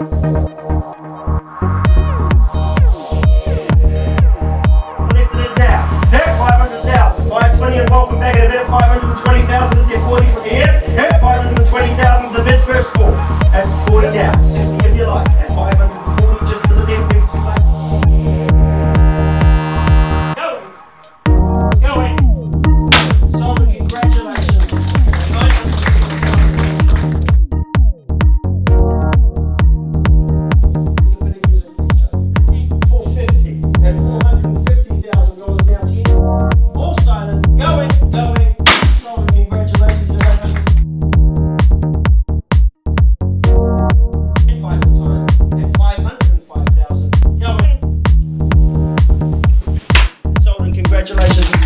Left it is now. Hit 500,000. 520 and welcome back at a bid of 520,000. Is there 40 from here? Hit 520,000 is the bid first call. At 40 now. 60 if you like. At 540 just to the left. Going. Solomon, congratulations. 450 and $450,000 now 10. All silent. Going. Solomon, congratulations. At 505,000. Going. Solomon, congratulations.